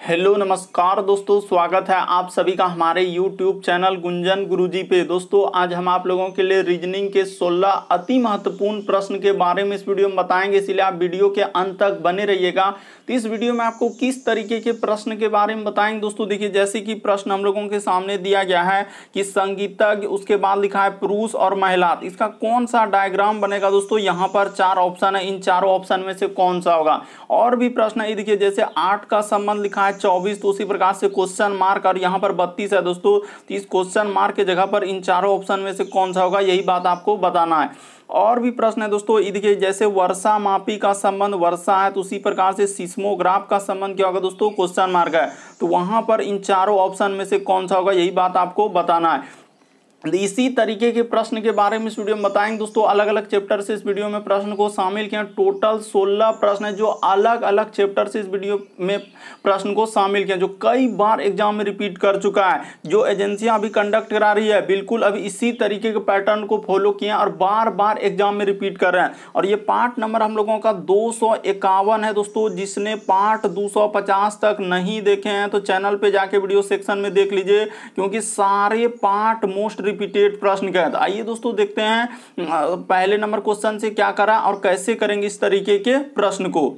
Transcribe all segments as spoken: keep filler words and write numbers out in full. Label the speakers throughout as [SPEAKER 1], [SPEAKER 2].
[SPEAKER 1] Hello नमस्कार दोस्तों, स्वागत है आप सभी का हमारे यूट्यूब चैनल गुंजन गुरुजी पे। दोस्तों आज हम आप लोगों के लिए रीजनिंग के सोलह अति महत्वपूर्ण प्रश्न के बारे में इस वीडियो में बताएंगे, इसलिए आप वीडियो के अंत तक बने रहिएगा। तो इस वीडियो में आपको किस तरीके के प्रश्न के बारे में बताएंगे दोस्तों। देखिए जैसे कि प्रश्न हम लोगों के सामने दिया गया है कि संगीतज्ञ, उसके बाद लिखा है पुरुष और महिला, इसका कौन सा डायग्राम बनेगा दोस्तों। यहाँ पर चार ऑप्शन है, इन चारों ऑप्शन में से कौन सा होगा। और भी प्रश्न है, देखिए जैसे आठ का संबंध लिखा है चौबीस, तो उसी प्रकार से क्वेश्चन मार्क, और यहाँ पर बत्तीस है दोस्तों, तो इस क्वेश्चन मार्क के जगह पर इन चारों ऑप्शन में से कौन सा होगा, यही बात आपको बताना है। और भी प्रश्न है दोस्तों, देखिए जैसे वर्षा मापी का संबंध वर्षा है, तो उसी प्रकार से सिस्मोग्राफ का संबंध क्या होगा दोस्तों, क्वेश्चन मार्क है, तो वहां पर इन चारों ऑप्शन में से कौन सा होगा, यही बात आपको बताना है। इसी तरीके के प्रश्न के बारे में इस वीडियो में बताएंगे दोस्तों। अलग अलग चैप्टर से इस वीडियो में प्रश्न को शामिल किया, टोटल सोलह प्रश्न है जो अलग अलग चैप्टर से इस वीडियो में प्रश्न को शामिल किया, जो कई बार एग्जाम में रिपीट कर चुका है। जो एजेंसियां अभी कंडक्ट करा रही है बिल्कुल अभी इसी तरीके के पैटर्न को फॉलो किए और बार बार एग्जाम में रिपीट कर रहे हैं। और ये पार्ट नंबर हम लोगों का दो सौ इक्यावन है दोस्तों। जिसने पार्ट दो सौ पचास तक नहीं देखे हैं तो चैनल पे जाके वीडियो सेक्शन में देख लीजिए, क्योंकि सारे पार्ट मोस्ट रिपीटेड प्रश्न का है। तो आइए दोस्तों देखते हैं पहले नंबर क्वेश्चन से क्या करा और कैसे करेंगे इस तरीके के प्रश्न को।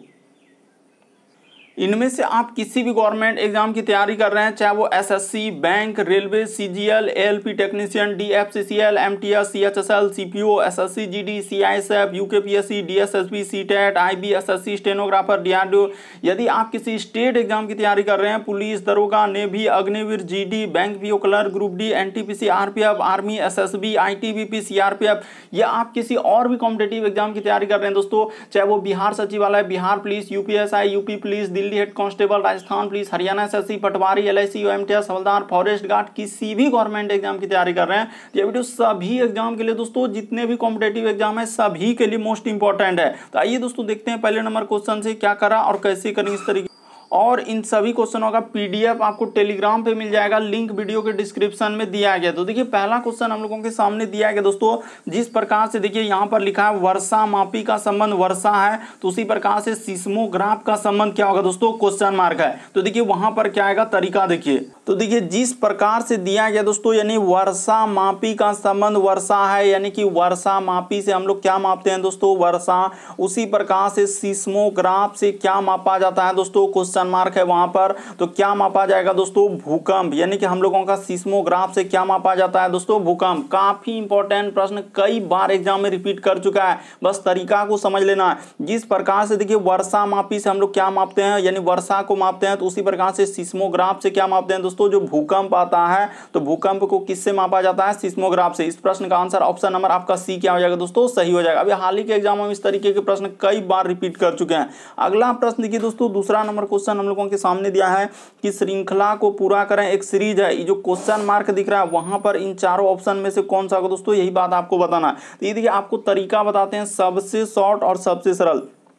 [SPEAKER 1] इनमें से आप किसी भी गवर्नमेंट एग्जाम की तैयारी कर रहे हैं, चाहे वो SSC, bank, railway, CGL, ALP technician, DFCCL, MTS, CHSL, CPO, SSC GD, CISF, UKPSC, DSSB, CTET, IBSSC, stenographer, DRDO. यदि आप किसी स्टेट एग्जाम की तैयारी कर रहे हैं, पुलिस, दरोगा, navy, Agniveer, GD, bank PO clerk, group D, NTPC, RPF, army, SSB, ITBP, CRPF, या आप किसी और भी कॉम्पिटेटिव एग्जाम की तैयारी कर रहे हैं दोस्तों, चाहे वो Bihar Sachivalaya, Bihar police, UPSI, UP police, Delhi head constable, Rajasthan police, Haryana SSC, patwari, LIC, OMTS, havildar, forest guard, किसी भी गवर्नमेंट एग्जाम की तैयारी कर रहे हैं, ये वीडियो सभी एग्जाम के लिए दोस्तों, जितने भी कॉम्पिटेटिव एग्जाम है सभी के लिए मोस्ट इंपॉर्टेंट है। तो आइए दोस्तों देखते हैं पहले नंबर क्वेश्चन से क्या करा और कैसे करेंगे इस तरीके। और इन सभी क्वेश्चनों का पीडीएफ आपको टेलीग्राम पे मिल जाएगा, लिंक वीडियो के डिस्क्रिप्शन में दिया गया। तो देखिए पहला क्वेश्चन हम लोगों के सामने दिया गया दोस्तों, जिस प्रकार से देखिए यहाँ पर लिखा है वर्षा मापी का संबंध वर्षा है, तो उसी प्रकार से सिस्मोग्राफ का संबंध क्या होगा दोस्तों, क्वेश्चन मार्क है। तो देखिए वहां पर क्या आएगा तरीका देखिए। तो देखिए जिस प्रकार से दिया गया दोस्तों, यानी वर्षा मापी का संबंध वर्षा है, यानी कि वर्षा मापी से हम लोग क्या मापते हैं दोस्तों, वर्षा। उसी प्रकार से सिस्मोग्राफ से क्या मापा जाता है दोस्तों, क्वेश्चन मार्क है वहां पर, तो क्या मापा जाएगा दोस्तों, भूकंप। यानी कि हम लोगों का सिस्मोग्राफ से क्या मापा जाता है दोस्तों, भूकंप। काफी इंपॉर्टेंट प्रश्न, कई बार एग्जाम में रिपीट कर चुका है, बस तरीका को समझ लेना है। जिस प्रकार से देखिए वर्षा मापी से हम लोग क्या मापते हैं, यानी वर्षा को मापते हैं, तो उसी प्रकार से सिस्मोग्राफ से क्या मापते हैं दोस्तों, जो भूकंप आता है, तो भूकंप को किससे मापा जाता है, सिस्मोग्राफ से। इस प्रश्न का आंसर ऑप्शन नंबर आपका सी क्या हो जाएगा दोस्तों, सही हो जाएगा। अभी हाल ही के एग्जामों में इस तरीके के प्रश्न कई बार रिपीट कर चुके हैं। अगला प्रश्न देखिए दोस्तों, दूसरा नंबर क्वेश्चन हम लोगों के सामने दिया है कि श्रृंखला को पूरा करें, एक सीरीज है, ये जो क्वेश्चन मार्क दिख रहा है वहां पर इन चारों ऑप्शन में से कौन सा होगा दोस्तों, यही बात आपको बताना है। तो ये देखिए आपको तरीका बताते हैं, सबसे शॉर्ट और सबसे सरल।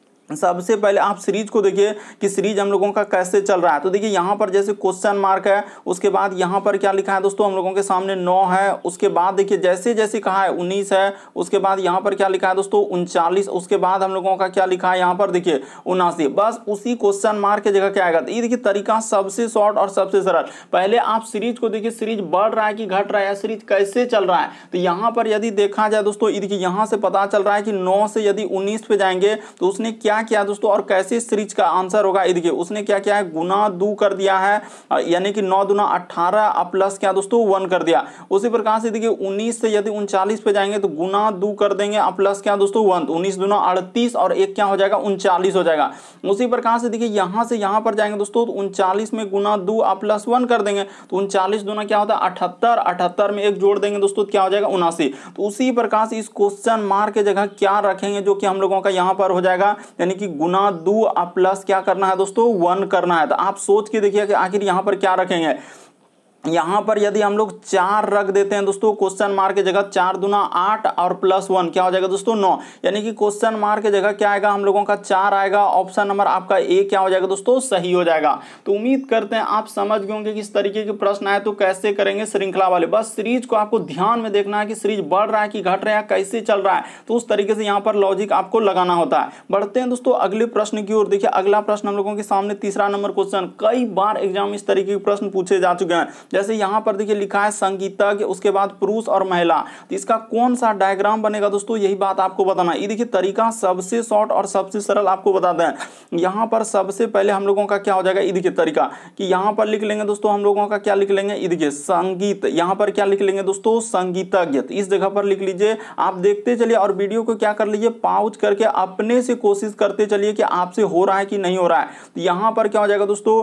[SPEAKER 1] सबसे पहले आप सीरीज को देखिए कि सीरीज हम लोगों का कैसे चल रहा है। तो देखिए यहाँ पर जैसे क्वेश्चन मार्क है, उसके बाद यहाँ पर क्या लिखा है दोस्तों, हम लोगों के सामने नौ है, उसके बाद देखिए जैसे जैसे कहा है उन्नीस है, उसके बाद यहाँ पर क्या लिखा है दोस्तों, उनचालीस, उसके बाद हम लोगों का क्या लिखा है यहाँ पर देखिए उनासी। बस उसी क्वेश्चन मार्क की जगह क्या आएगा। तो ये देखिए तरीका सबसे शॉर्ट और सबसे सरल। पहले आप सीरीज को देखिए, सीरीज बढ़ रहा है कि घट रहा है, सीरीज कैसे चल रहा है। तो यहाँ पर यदि देखा जाए दोस्तों, ये देखिए यहाँ से पता चल रहा है कि नौ से यदि उन्नीस पे जाएंगे तो उसने क्या किया दोस्तों, और कैसे सीरीज का आंसर होगा। ये देखिए उसने क्या किया है, गुना दो कर दिया है, यानी कि नौ दुना अठारह प्लस क्या दोस्तों वन कर दिया। उसी प्रकार से देखिए उन्नीस से यदि उनचालीस पे जाएंगे तो गुना दो कर देंगे प्लस क्या दोस्तों वन, तो उन्नीस दुना अड़तीस और एक क्या हो जाएगा, उनचालीस हो जाएगा। उसी प्रकार से देखिए यहां से यहां पर जाएंगे दोस्तों, तो उनचालीस में गुना दो प्लस वन कर देंगे, तो उनचालीस दुना क्या होता है अठहत्तर, अठहत्तर में एक जोड़ देंगे दोस्तों, क्या हो जाएगा उनासी। तो उसी प्रकार से इस क्वेश्चन मार्क की जगह क्या रखेंगे, जो कि हम लोगों का यहाँ पर हो जाएगा, यानी कि गुना दो प्लस क्या करना है दोस्तों, वन करना है। तो आप सोच के देखिए कि आखिर यहाँ पर क्या रखेंगे। यहाँ पर यदि हम लोग चार रख देते हैं दोस्तों क्वेश्चन मार्क की जगह, चार दूना आठ और प्लस वन क्या हो जाएगा दोस्तों नौ, यानी कि क्वेश्चन मार्क की जगह क्या आएगा हम लोगों का चार आएगा। ऑप्शन नंबर आपका ए क्या हो जाएगा दोस्तों सही हो जाएगा। तो उम्मीद करते हैं आप समझ गए होंगे कि इस तरीके के प्रश्न आए तो कैसे करेंगे श्रृंखला वाले। बस सीरीज को आपको ध्यान में देखना है कि सीरीज बढ़ रहा है कि घट रहा है, कैसे चल रहा है, तो उस तरीके से यहाँ पर लॉजिक आपको लगाना होता है। बढ़ते हैं दोस्तों अगले प्रश्न की ओर। देखिए अगला प्रश्न हम लोगों के सामने तीसरा नंबर क्वेश्चन, कई बार एग्जाम इस तरीके के प्रश्न पूछे जा चुके हैं। जैसे यहाँ पर देखिए लिखा है संगीतज्ञ, उसके बाद पुरुष और महिला, तो इसका कौन सा डायग्राम बनेगा दोस्तों, यही बात आपको बताना। ये देखिए तरीका सबसे शॉर्ट और सबसे सरल आपको बताते हैं। यहाँ पर सबसे पहले हम लोगों का क्या हो जाएगा, ये देखिए तरीका कि यहाँ पर लिख लेंगे दोस्तों हम लोगों का क्या लिख लेंगे, ये देखिए संगीत, यहाँ पर क्या लिख लेंगे दोस्तों संगीतज्ञ, इस जगह पर लिख लीजिए। आप देखते चलिए और वीडियो को क्या कर लीजिए पॉज करके अपने से कोशिश करते चलिए कि आपसे हो रहा है कि नहीं हो रहा है। तो यहाँ पर क्या हो जाएगा दोस्तों,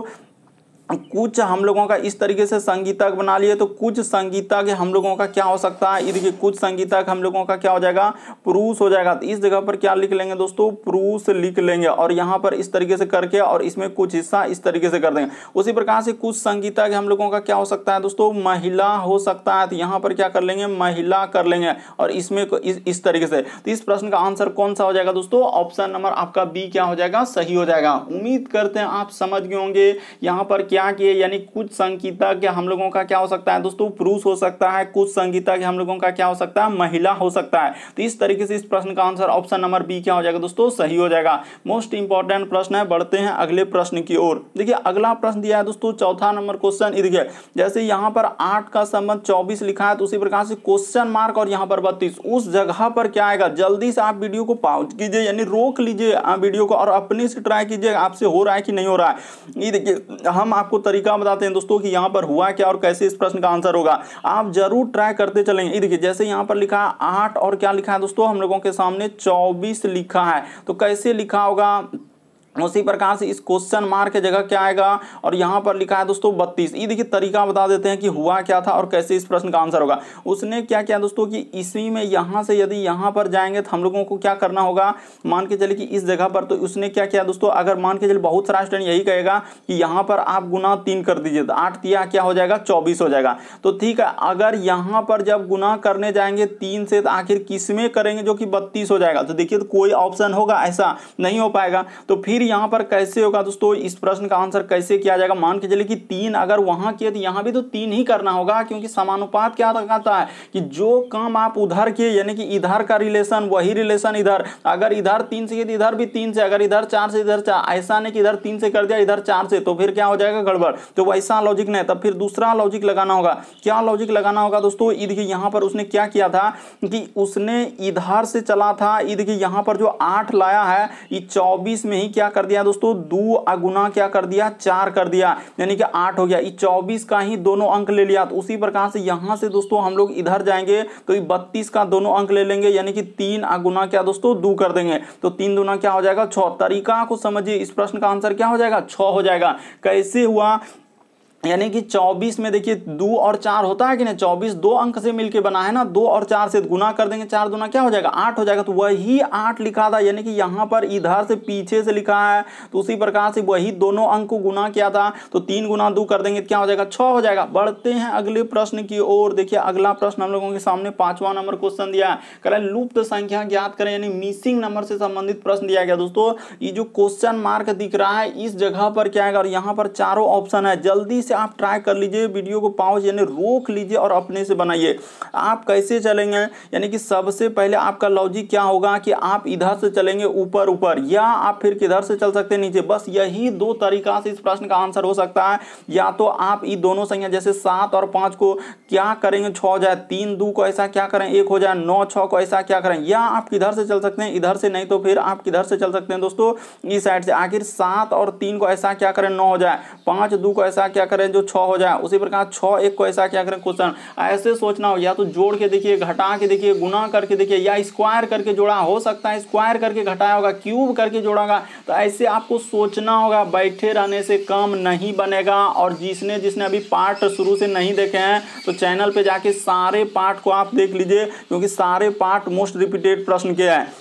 [SPEAKER 1] कुछ हम लोगों का इस तरीके से संगीतज्ञ बना लिए, तो कुछ संगीतज्ञ हम लोगों का क्या हो सकता है, ये देखिए कुछ संगीतज्ञ हम लोगों का क्या हो जाएगा पुरुष हो जाएगा। तो इस जगह पर क्या लिख लेंगे दोस्तों पुरुष लिख लेंगे, और यहाँ पर इस तरीके से करके और इसमें कुछ हिस्सा इस तरीके से कर देंगे। उसी प्रकार से कुछ संगीतज्ञ हम लोगों का क्या हो सकता है दोस्तों महिला हो सकता है, तो यहाँ पर क्या कर लेंगे महिला कर लेंगे, और इसमें इस, इस तरीके से। तो इस प्रश्न का आंसर कौन सा हो जाएगा दोस्तों, ऑप्शन नंबर आपका बी क्या हो जाएगा सही हो जाएगा। उम्मीद करते हैं आप समझ गए होंगे यहाँ पर क्या किए, यानी कुछ संगीतज्ञ हम लोगों का क्या हो सकता है दोस्तों पुरुष हो सकता है, कुछ संगीतज्ञ हम लोगों का क्या हो सकता है महिला हो सकता है। तो इस तरीके से इस प्रश्न का आंसर ऑप्शन नंबर बी क्या हो जाएगा दोस्तों सही हो जाएगा। मोस्ट इंपॉर्टेंट प्रश्न है। बढ़ते हैं अगले प्रश्न की ओर। देखिए अगला प्रश्न दिया है दोस्तों चौथा नंबर क्वेश्चन, देखिए जैसे यहाँ पर आठ का संबंध चौबीस लिखा है, तो उसी प्रकार से क्वेश्चन मार्क और यहाँ पर बत्तीस, उस जगह पर क्या आएगा। जल्दी से आप वीडियो को पॉज कीजिए, यानी रोक लीजिए वीडियो को और अपने से ट्राई कीजिए आपसे हो रहा है कि नहीं हो रहा है। ये देखिए हम आपको तरीका बताते हैं दोस्तों कि यहाँ पर हुआ क्या और कैसे इस प्रश्न का आंसर होगा, आप जरूर ट्राई करते चलेंगे। ये देखिए जैसे यहाँ पर लिखा है आठ और क्या लिखा है दोस्तों हम लोगों के सामने चौबीस लिखा है, तो कैसे लिखा होगा, उसी प्रकार से इस क्वेश्चन मार्क की जगह क्या आएगा और यहाँ पर लिखा है दोस्तों बत्तीस। ये देखिए तरीका बता देते हैं कि हुआ क्या था और कैसे इस प्रश्न का आंसर होगा। उसने क्या किया दोस्तों कि इसी में यहाँ से यदि यहाँ पर जाएंगे तो हम लोगों को क्या करना होगा, मान के चलिए कि इस जगह पर, तो उसने क्या किया दोस्तों, अगर मान के चलिए बहुत सारा स्टूडेंट यही कहेगा कि यहाँ पर आप गुना तीन कर दीजिए, तो आठ तिया क्या हो जाएगा चौबीस हो जाएगा। तो ठीक है, अगर यहाँ पर जब गुना करने जाएंगे तीन से, तो आखिर किस में करेंगे जो कि बत्तीस हो जाएगा। तो देखिए तो कोई ऑप्शन होगा ऐसा नहीं हो पाएगा। तो फिर यहाँ पर कैसे होगा दोस्तों, इस प्रश्न का आंसर कैसे किया जाएगा। मान के चलिए कि तीन अगर वहां किए तो यहाँ भी तो तीन ही करना होगा, क्योंकि समानुपात क्या कहता है कि जो काम आप उधर किए यानी कि इधर का रिलेशन वही रिलेशन इधर, अगर इधर तीन से किए तो इधर भी तीन से, अगर इधर चार से इधर चार, ऐसा नहीं कि इधर तीन से कर दिया इधर चार से, तो फिर क्या हो जाएगा गड़बड़। तो वैसा लॉजिक नहीं, तब फिर दूसरा लॉजिक लगाना होगा। क्या लॉजिक लगाना होगा दोस्तों, देखिए यहाँ पर उसने क्या किया था कि उसने इधर से चला था, देखिए यहाँ पर जो आठ लाया है ये चौबीस में ही क्या कर दिया दोस्तों, दो अगुना क्या कर दिया चार कर दिया, यानी कि आठ हो गया। ये चौबीस का ही दोनों अंक ले लिया। तो उसी प्रकार से यहां से दोस्तों हम लोग इधर जाएंगे तो ये बत्तीस का दोनों अंक ले लेंगे, यानी कि तीन अगुना क्या दोस्तों दो कर देंगे, तो तीन दूना क्या हो जाएगा छह। तरीका को समझिए, इस प्रश्न का आंसर क्या हो जाएगा छह हो जाएगा। कैसे हुआ, यानी कि चौबीस में देखिए दो और चार होता है कि नहीं, चौबीस दो अंक से मिलके बना है ना, दो और चार से गुना कर देंगे, चार दूना क्या हो जाएगा आठ हो जाएगा। तो वही आठ लिखा था, यानी कि यहाँ पर इधर से पीछे से लिखा है, तो उसी प्रकार से वही दोनों अंक को गुना किया था, तो तीन गुना दो कर देंगे क्या हो जाएगा छह हो जाएगा। बढ़ते हैं अगले प्रश्न की ओर। देखिए अगला प्रश्न हम लोगों के सामने पांचवा नंबर क्वेश्चन दिया है, कह रहा है लुप्त संख्या ज्ञात करें, यानी मिसिंग नंबर से संबंधित प्रश्न दिया गया। दोस्तों ये जो क्वेश्चन मार्क दिख रहा है इस जगह पर क्या आएगा, और यहाँ पर चारों ऑप्शन है। जल्दी से आप ट्राई कर लीजिए, वीडियो को पॉज यानी रोक लीजिए और अपने से बनाइए। आप कैसे चलेंगे, यानी कि सबसे पहले आपका लॉजिक क्या होगा कि आप इधर से चलेंगे ऊपर ऊपर, या आप फिर किधर से चल सकते हैं नीचे। बस यही दो तरीका से इस प्रश्न का आंसर हो सकता है। या तो आप ये दोनों संख्या जैसे सात और पांच को क्या करेंगे छह हो जाए, तीन दो को ऐसा क्या करें एक हो जाए, नौ छह को ऐसा क्या करें, या आप किधर से चल सकते हैं इधर से, नहीं तो फिर आप किधर से चल सकते हैं दोस्तों इस साइड से। आखिर सात और तीन को ऐसा क्या करें नौ हो जाए, पांच दो को ऐसा क्या करें जो छह हो जाए, उसी प्रकार छह एक को ऐसा क्या करें क्वेश्चन। ऐसे सोचना हो, या तो जोड़ के देखिए, घटा के देखिए, गुना करके देखिए, या स्क्वायर करके जोड़ा, हो सकता है स्क्वायर करके घटाया होगा, क्यूब करके जोड़ा होगा। तो ऐसे आपको सोचना होगा, बैठे रहने से काम नहीं बनेगा। और जिसने जिसने अभी पार्ट शुरू से नहीं देखे हैं तो चैनल पे जाके सारे पार्ट को आप देख लीजिए, क्योंकि सारे पार्ट मोस्ट रिपीटेड प्रश्न के हैं।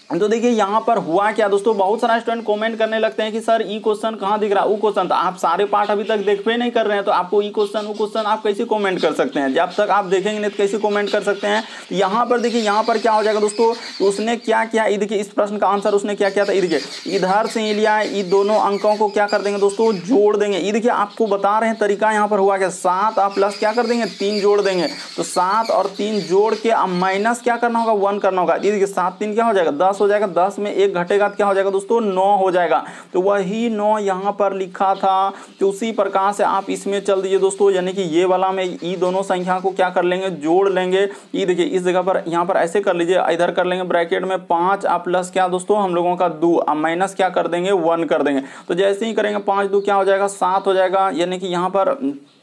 [SPEAKER 1] तो देखिए यहाँ पर हुआ क्या दोस्तों, बहुत सारा स्टूडेंट कमेंट करने लगते हैं कि सर ई क्वेश्चन कहाँ दिख रहा है, वो क्वेश्चन। तो आप सारे पार्ट अभी तक देखते नहीं कर रहे हैं, तो आपको ई क्वेश्चन वो क्वेश्चन आप कैसे कमेंट कर सकते हैं? जब तक आप देखेंगे नहीं तो कैसे कमेंट कर सकते हैं? तो यहाँ पर देखिए, यहाँ पर क्या हो जाएगा दोस्तों, तो उसने क्या किया, ये देखिए इस प्रश्न का आंसर उसने क्या किया था, ये देखिए इधर से ये लिया, ये दोनों अंकों को क्या कर देंगे दोस्तों, जोड़ देंगे। ये देखिए आपको बता रहे हैं तरीका यहाँ पर हुआ क्या, सात आप प्लस क्या कर देंगे, तीन जोड़ देंगे। तो सात और तीन जोड़ के अब माइनस क्या करना होगा, वन करना होगा। ये देखिए सात तीन क्या हो जाएगा, दस हो जाएगा, दस में एक घटेगा तो क्या हो जाएगा दोस्तों, नौ हो जाएगा। तो वही नौ यहाँ पर लिखा था, तो उसी प्रकार से आप इसमें चल दीजिए दोस्तों, यानी कि ये वाला में ये दोनों संख्या को क्या कर लेंगे, जोड़ लेंगे। ये देखिए इस जगह पर यहाँ पर ऐसे कर लीजिए, इधर कर लेंगे ब्रैकेट में पाँच आप प्लस क्या दोस्तों हम लोगों का दो, अब माइनस क्या कर देंगे, वन कर देंगे। तो जैसे ही करेंगे पाँच दो क्या हो जाएगा, सात हो जाएगा, यानी कि यहाँ पर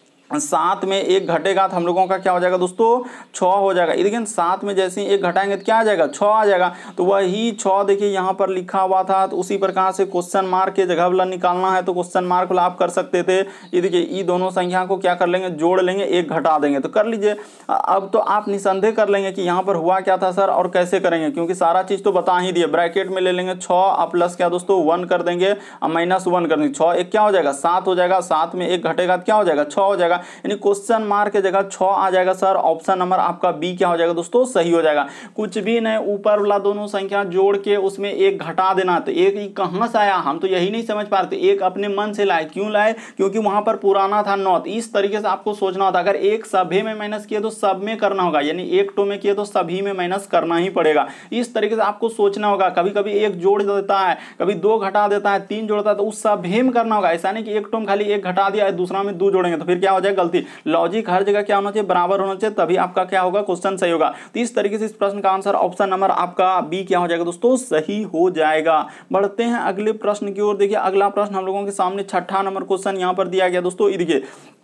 [SPEAKER 1] सात में एक घटेगा तो हम लोगों का क्या हो जाएगा दोस्तों, छः हो जाएगा। ये देखिए सात में जैसे ही एक घटाएंगे तो क्या आ जाएगा, छः आ जाएगा। तो वही छः देखिए यहाँ पर लिखा हुआ था, तो उसी प्रकार से क्वेश्चन मार्क के जगह वाला निकालना है तो क्वेश्चन मार्क वाला आप कर सकते थे। ये देखिए ये दोनों संख्या को क्या कर लेंगे, जोड़ लेंगे, एक घटा देंगे, तो कर लीजिए। अब तो आप निसंदेह कर लेंगे कि यहाँ पर हुआ क्या था सर और कैसे करेंगे, क्योंकि सारा चीज़ तो बता ही दिए। ब्रैकेट में ले लेंगे छः प्लस क्या दोस्तों, वन कर देंगे, अब माइनस वन कर देंगे, छः एक क्या हो जाएगा, सात हो जाएगा, सात में एक घटेगा तो क्या हो जाएगा, छः हो जाएगा। यानी क्वेश्चन मार्क के जगह छः आ जाएगा सर। ऑप्शन नंबर आपका बी क्या हो जाएगा दोस्तों, सही हो जाएगा। कुछ भी नहीं, ऊपर वाला दोनों संख्या जोड़ के उसमें एक घटा देना। तो एक कहाँ से आया, हम तो यही नहीं समझ पा रहे थे। एक अपने मन से लाए, क्यों लाए, क्योंकि वहां पर पुराना था नौ। इस तरीके से आपको सोचना होता, अगर एक सभी में माइनस किया तो सब में करना होगा, यानी एक टो में किया तो सभी में माइनस करना ही पड़ेगा। इस तरीके से आपको सोचना होगा। कभी कभी एक जोड़ देता है, कभी दो घटा देता है, तीन जोड़ता है, तो उस सभी में करना होगा। ऐसा नहीं कि एक टो में खाली एक घटा दिया, दूसरा में दो जोड़ेंगे तो फिर क्या हो जाएगा, गलती। लॉजिक हर जगह क्या होना चाहिए, बराबर होना चाहिए, तभी आपका क्या होगा, क्वेश्चन सही होगा। तो इस तरीके से इस प्रश्न का आंसर ऑप्शन नंबर आपका बी क्या हो जाएगा दोस्तों, सही हो जाएगा। बढ़ते हैं अगले प्रश्न की ओर। देखिए अगला प्रश्न हम लोगों के सामने छठा नंबर क्वेश्चन यहाँ पर दिया गया दोस्तों। देखिए